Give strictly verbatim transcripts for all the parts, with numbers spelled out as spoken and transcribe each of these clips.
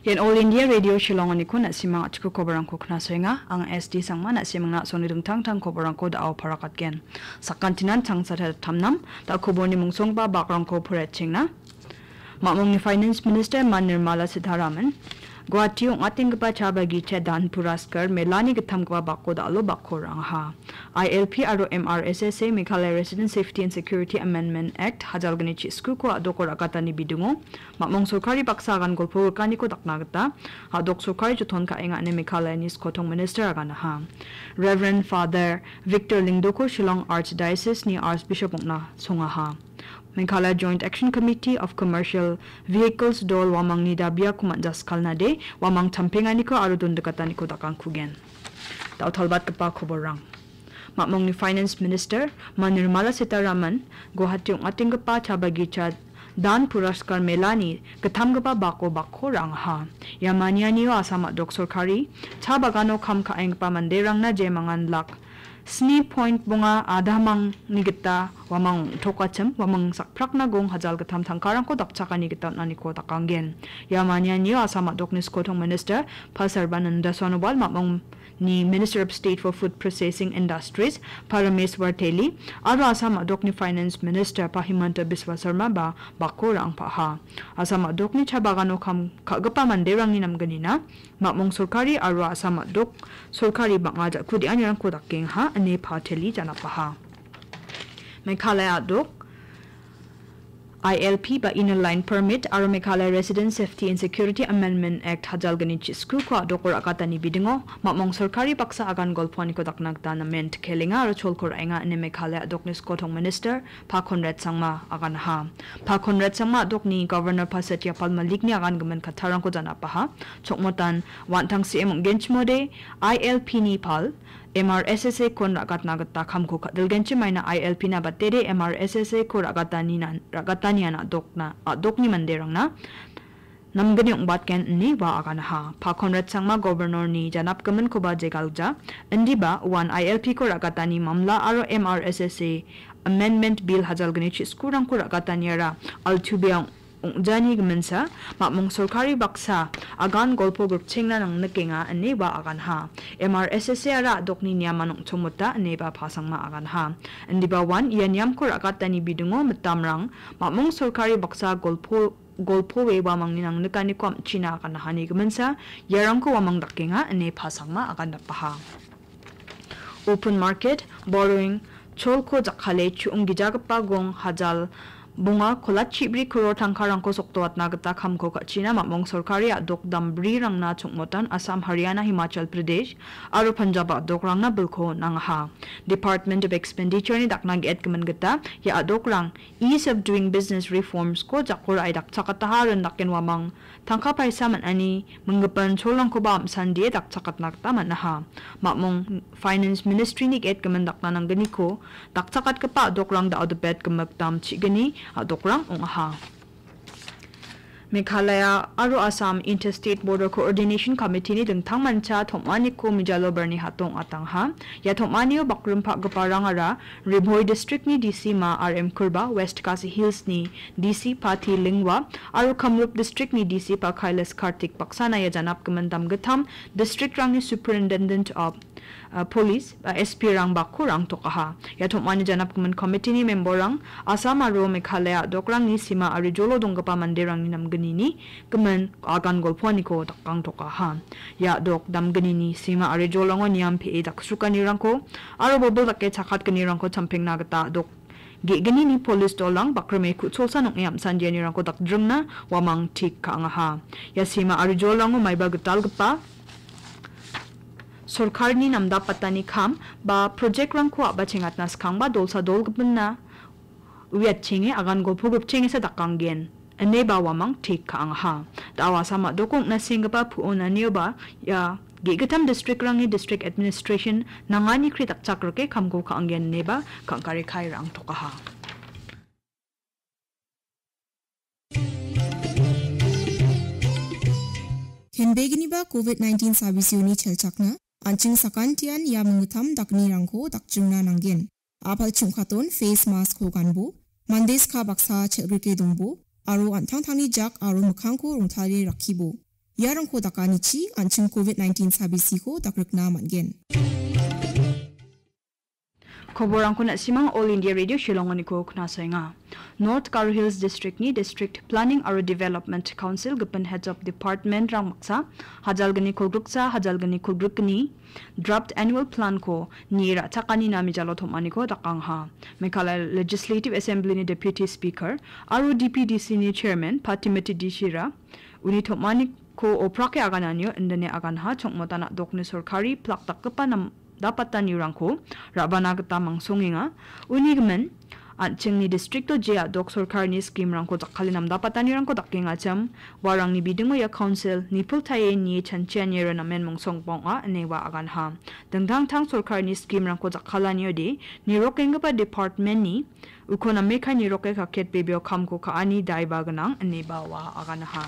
Yan All India Radio Shillong ni ko na simang at ko kobarang ko kna soinga ang S D sangma na simang na soni dum tang tang kobarang ko da aw parakat gen sa kantinan tang sa tamnam da ko boni mungsong ba bakrang ko phuret chingna mamong ni Finance Minister Man Nirmala Sitharaman Guwahati yung ating gaba chabagi chedan puraskar melani githam gaba bako da alo bako rang ha I L P aro M R S S A Meghalaya Resident Safety and Security Amendment Act hajal gani chisku ko adoko rakata ni bidungo mamong sorkari baksagan golpo kani ko daknagata adok sorkari juthon ka enga ne Meghalaya nis kotong minister agana ha Reverend Father Victor Lingdoko Shillong Archdiocese ni Archbishop na sunga ha Meghalaya Joint Action Committee of Commercial Vehicles dol wamang ni dabia kumanjas kalnade wamang tampingani ko arudun dekatani ko dakang kugen tau talbat kapa koborang mamong ni Finance Minister Man Nirmala Sitharaman Guwahati yung ating gapa chabagi chad dan puraskar melani katham gapa bako bako rang ha yamanya niyo asama dok sorkari chabagano kam kaeng pa manderang na je mangan lak Sni point bunga adamang nigita wamang tokacham wamang sakprak na gong hajal gatam thangkarang ko dakchaka nigita nani ko takanggen yamanya niyo asama doknis kotong minister Pasarbananda Sonobal mamong ni Minister of State for Food Processing Industries Parameswar Teli aro asama dok ni Finance Minister Pahimanta Biswa Sarma ba bakorang paha asama dok ni chabagano kam kagapa manderang ni namganina mamong sorkari aro asama dok sorkari bangaja kudi anyang ko daking ha ane pateli jana paha Meghalaya dok I L P ba inner line permit aro Meghalaya Resident Safety and Security Amendment Act hajal gani chisku ko adokor akata ni bidingo mamong sorkari paksa agan golponi ko daknagta na ment kelinga aro cholkor ainga ne Meghalaya doknis kotong minister pa Conrad sangma agan ha pa Conrad sangma dokni Governor Pasatya Palmalik ni agan gamen katharang ko jana pa ha chokmotan wantang si emong genchmode I L P ni pal M R S S A kon ragat nagata kham ko kadal genchi maina I L P na batere M R S S A ko ragata ni na ragata ni na dok na dok ni manderang na namgani ong bat ken ni ba agana ha pa Conrad sangma governor ni janap kamen ko ba jegalja andi ba one I L P ko ragata ni mamla aro M R S S A amendment bill hajal gani chi skurang ko ragata ni ra altubiang jani gemensa mamong sorkari baksa agan golpo group chingna nang nakenga ani ba agan ha M R S S A ra dokni niamanong chomota ani ba phasangma agan ha andi ba one yanyam ko rakatani bidungo matamrang mamong sorkari baksa golpo golpo we wamang ninang nakani kwam china kana hani gemensa yarang ko wamang dakenga ani phasangma agan paha open market borrowing cholko jakhale chung gijagpa gong hajal bunga kolat chibri kuro tangkarang ko soktoat nagata kham ko kachina mamong sorkari adok dambri rang na chungmotan Assam Haryana Himachal Pradesh aro Punjab adok rang na bilko nang ha Department of Expenditure ni daknag et kaman gata ya adok rang ease of doing business reforms ko jakor ay dak chakataharan dakin wamang tangka paisa man ani menggapan cholang ko ba sandi dak chakat nakta man ha mamong Finance Ministry ni et kaman dakna nang gani ko dak chakat ka pa adok rang da odbet kamagtam chi gani adokrang ongha Meghalaya aro Assam Interstate Border Coordination Committee ni dengthang mancha thomani ko mijalo berni hatong atang ha ya thomani o bakrum pha gaparang ara Ribhoi district ni D C ma R M Kurba West Khasi Hills ni D C Pathi Lingwa aro Kamrup district ni D C pa Khailas Kartik Paksana ya janap kamandam gatham district rang ni superintendent of Uh, police uh, S P rang bakko rang tokaha ya thomani janap kuman committee ni member rang Assam aro Meghalaya dokrang ni sima arijolo donggapa manderang ni namgani ni kuman agan golponi ko takang tokaha ya dok damgani ni sima arijolo ngo niam pe daksukani rang ko aro bobol takke chakat kani rang ko champing nagata dok ge gani ni police dolang bakrame ku cholsa nong yam sanjeni rang ko dakdrung na wamang tik ka nga ha ya sima arijolo ngo maiba gutal gpa Sorkar ni namda patani kham ba project rang ko ba chingat nas khang ba dolsa dol gpna wiat chinge agan golpo gup chinge sa dakanggen ane ba wamang tik ka ang ha dawa sama dokong na singapa puona niyo ba ya gigatam district rang ni district administration nangani kritak chakrake khamgo ka anggen ne ba kangkari khai rang toka ha Henbegini ba COVID nineteen service unit chelchakna Anching sakantian ya mengutam dakni rangko dakjungna nanggen. Apal chungkaton face mask ho ganbo. Mandes ka baksa chekrike dongbo. Aro antang tangni jak aro mukhangko rungtari rakibo. yarang ko dakani chi anching COVID nineteen sabisi ko dakrikna mangen. Koborang ko na simang All India Radio Shillong ni ko knasay nga. North Garo Hills District ni District Planning aro Development Council gapan Heads of Department rang maksa hajal gani kulgruksa hajal gani kulgrukni draft annual plan ko nira takani na mijalo thomani ko dakang ha. Meghalaya Legislative Assembly ni Deputy Speaker aro D P D C ni Chairman Patimati Dishira uni thomani ko oprake agananyo indane agan ha chongmota na dokni sorkari plak takpa nam dapat tan yurangko rabana gata mangsongi nga unigmen anching ni district to jia dok sarkar ni scheme rangko takhalinam dapat tan yurangko dakinga cham warang ni bidingo ya council ni pultaye ni chanchian yera namen mongsong ponga newa agan ha dangdang thang sarkar ni scheme rangko takhalani de ni rokenga pa department ni ukona mekha ni roke ka ket bebyo khamko ka ani daiba ganang newa wa agan ha.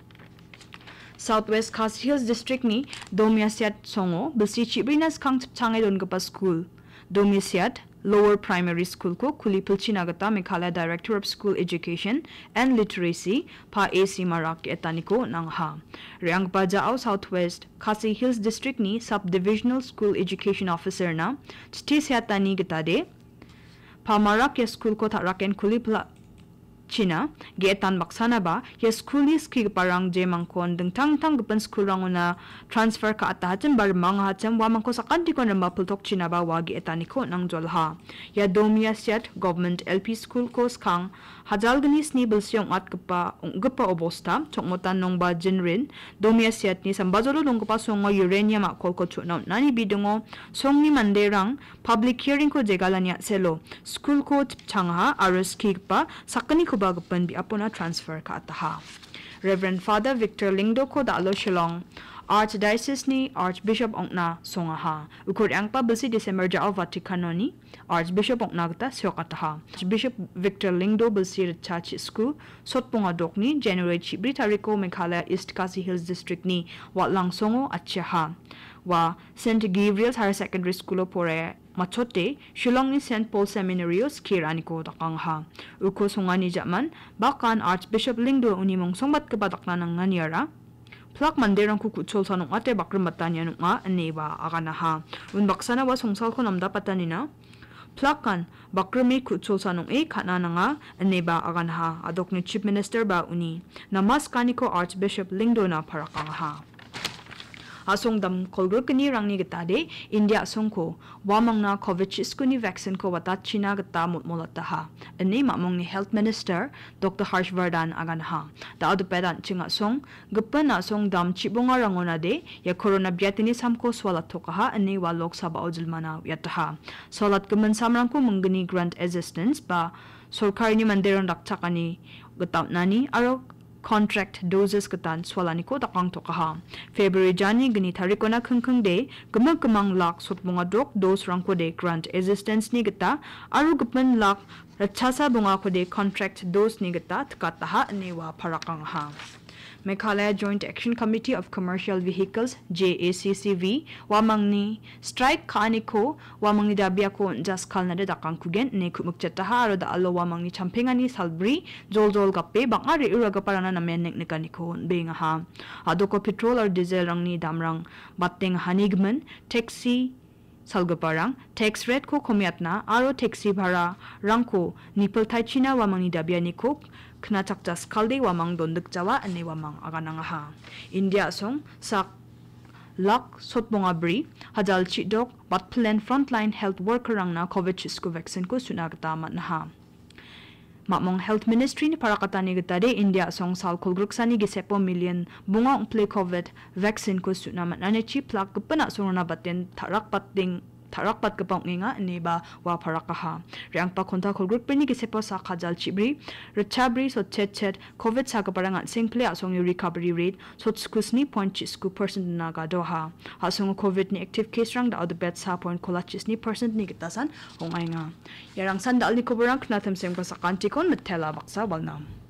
Southwest Khas Hills District ni Domiasiat Songo Bilsi Chibrinas Kang Changai Don Gapa School Domiasiat Lower Primary School ko Kuli Pilchinagata Meghalaya Director of School Education and Literacy Pa A C Marak etaniko nang ha Riang Bajao Southwest Khasi Hills District ni Subdivisional School Education Officer na Chiti Siatani gitade Pa Marak ya school ko taraken Kuli Pla China getan baksana ba ya schoolis ki parang je mangkon deng tang tang gapan school ranguna transfer ka atahachen bar mang hachem wa mangko sakanti ko namba pultok China ba wa getan ko nang jolha ya domia set government L P school ko skang hajal gnis ni bilsyong at gapa gapa obosta chokmotan nong ba jinrin domia set ni sambajolo nong gapa songo uranium a kolko chuna nani bidungo songni manderang public hearing ko jegalanya selo school ko changha aros ki pa sakani bagapan bi apona transfer ka ataha. Reverend Father Victor Lingdo ko dalo Shillong Archdiocese ni Archbishop ongna songaha ukur ang pa basi December jao Vaticano ni Archbishop ongna gata syokataha Archbishop Victor Lingdo basi Church School sotponga dok ni January chibri tariko Meghalaya East Khasi Hills District ni watlang songo atchaha wa Saint Gabriel's Higher Secondary School pore machote Shillong ni Saint Paul Seminary skirani ko takang ha uko sungani jaman bakan Archbishop Lingdo unimong songbat kebadak na ng nganyara plak manderang ku kuchol sanong ate bakram batanya nung nga aneba akana ha un baksana wa songsal ko namda patanina plakan bakrami kuchol sanong e kana na nga aneba akana ha adok ni Chief Minister ba uni namas kaniko Archbishop Lingdo na parakang ha asong dam kolgruk ni rangni gitade India songko wamang na COVID nineteen vaccine ko watat China gata mutmolata ha ani mamong ni Health Minister Doctor Harshvardhan agan ha da adu pedan chinga song gupan na song dam chibunga rangona de ya corona biatini samko swala thoka ha ani wa lok sabha ojulmana yataha solat kuman samrang ko mungani grant assistance ba sorkari ni manderon dakchakani gatam nani aro contract doses katan swalani ko takang to kaha February jani gni thariko na khangkhang de gamag gamang lak sotmunga dok dose rang ko de grant assistance ni gata aru gapan lak rachasa bunga ko de contract dose ni gata tkata ha newa pharakang ha Meghalaya Joint Action Committee of Commercial Vehicles J A C C V wamangni strike kaniko wamangni dabia ko jas khalna de dakang kugen ne kumuk chataha ro da allo wamangni champengani salbri jol jol gappe banga ri uraga parana na men nek kaniko benga ha adoko petrol or diesel rangni damrang batteng hanigman taxi salgaparang tax rate ko komiatna aro taxi bhara rangko nipal thai china wamangni dabia niko kna chakcha skalde wamang donduk jawa ane wamang agananga ha India song sak lak sotbonga bri hajal chidok but plan frontline health worker rangna COVID nineteen vaccine ko sunagata man ha Mamong Health Ministry ni parakatani gitade India song sal kulgruksani gisepo million bunga play COVID vaccine ko sunaman ane chi plak kapana suruna baten tharak pating tharak pat kapang nga neba wa parakaha riang pa konta kulgruk peni gisepo sa khajal chibri rechabri so chet chet COVID sa kaparang simple asong yung recovery rate so skusni point sku percent na ga doha asong COVID ni active case rang da the bed sa point kolachis ni percent ni gitasan ongay nga yarang sandal ni kuburang knatem sem ko sa kantikon metela baksa walnam